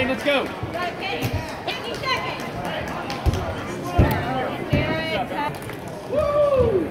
Zane, let's go. Woo!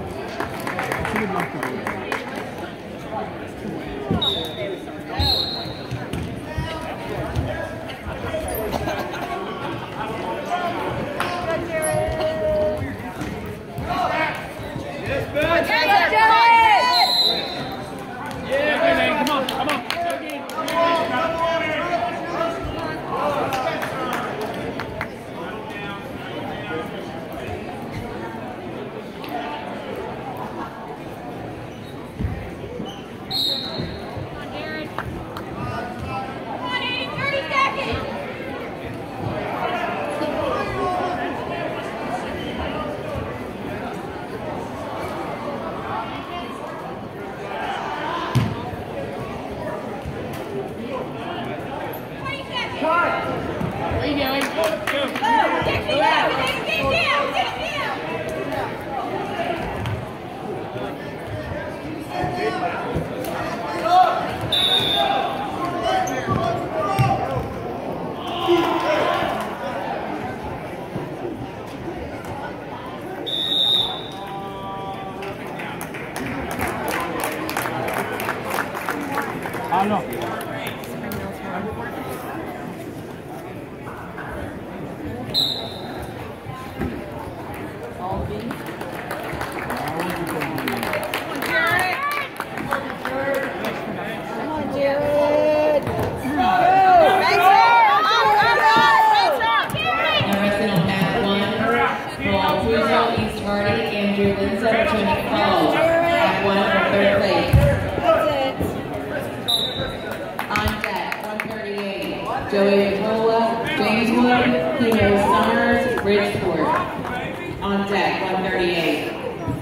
Joey Vitola, James Wood, Kimo Summers, Bridgeport. On deck, 138.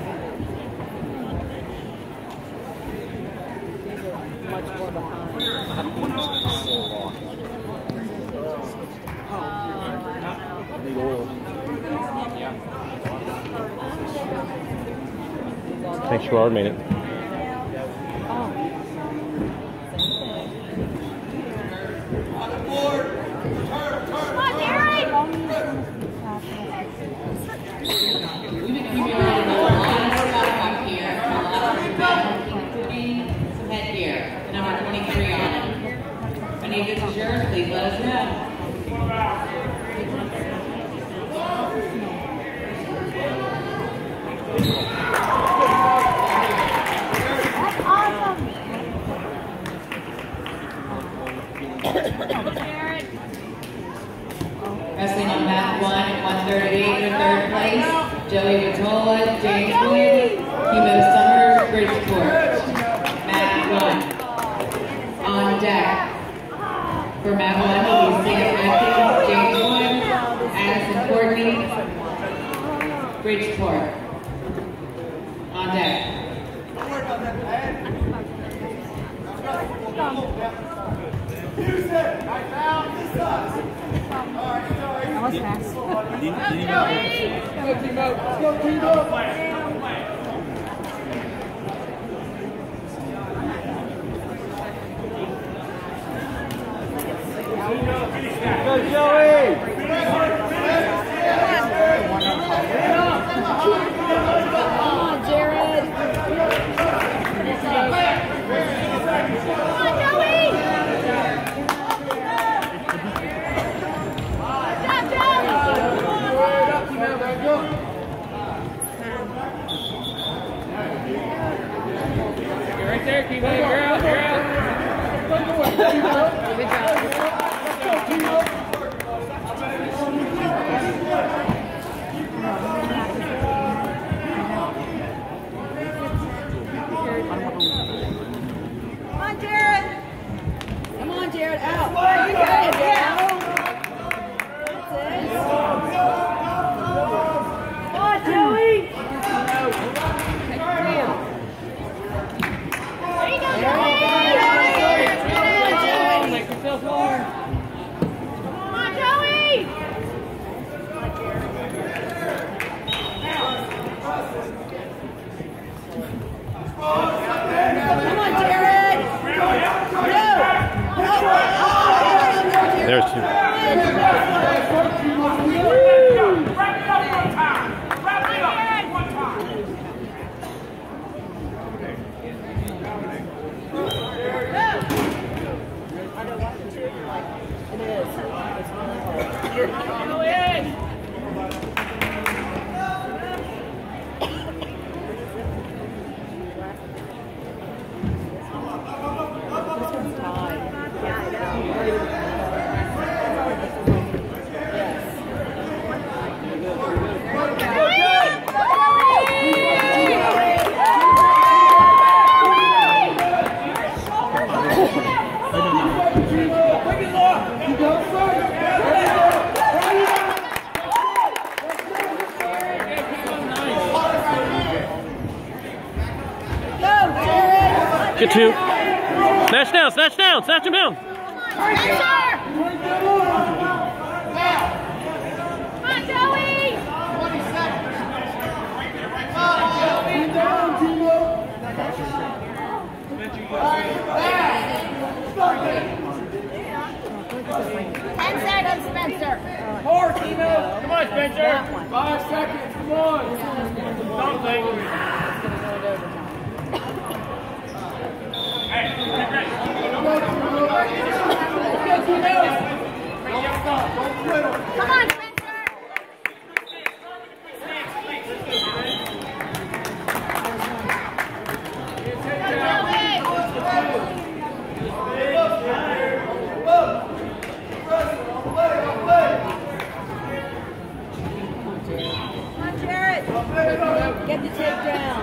Thanks, Gerard, made it. If this is yours, please let us know. That's awesome. Wrestling on mat 1 at 138 for third place, Joey Vitola, James Wood, Kimo Summers, Bridgeport. Mat 1. On deck. For mat 1 will be Sam Atkins, James Wood, Addison Courtney, Bridgeport. On deck. That was fast. Go, Joey! Come on, Jared. Come on, Joey! Stop, You're right there, Kimo. You're out, you're out. Good job. Come on, Jared. Come on, Jared. Out. You got it, Jared. That's it. Come on, Joey. There you go, Joey. Make yourself warm. Come on, Joey. Come on, Jared. Go. It is. It's really hard. Go ahead. This one's tied. Get two. Snatch down, snatch down, snatch him down. Come on, Joey! 20 seconds. 10 seconds, Spencer. More, Timo. Come on, Spencer. 5 seconds. Come on. Something. Come on, Spencer. Come on, Jared. Get the takedown.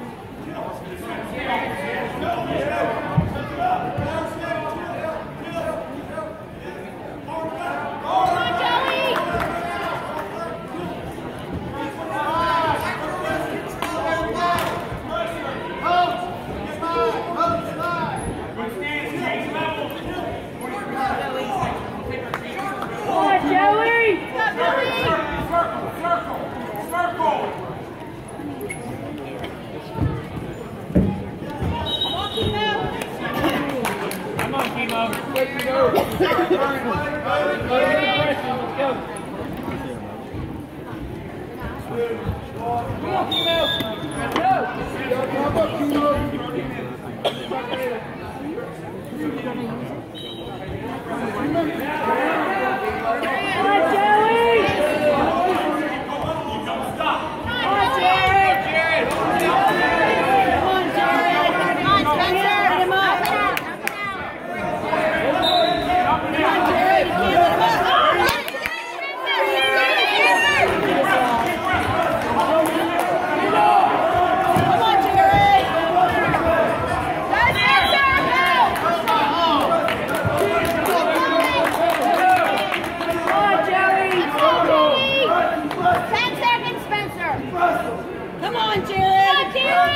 Come on, Jared!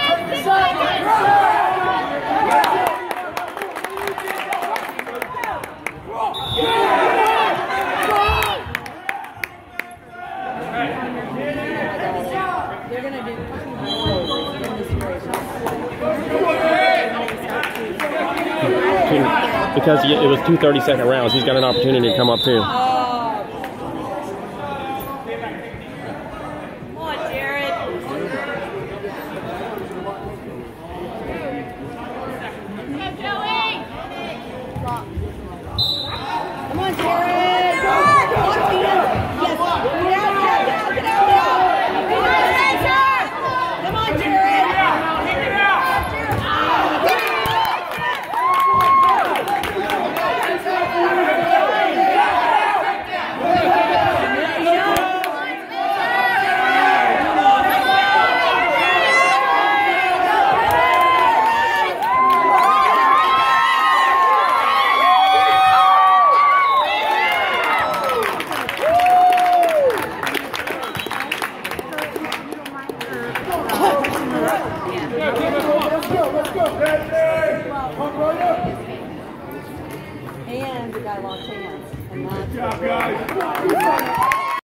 They're going to do because it was 2 30-second rounds, he's got an opportunity to come up too.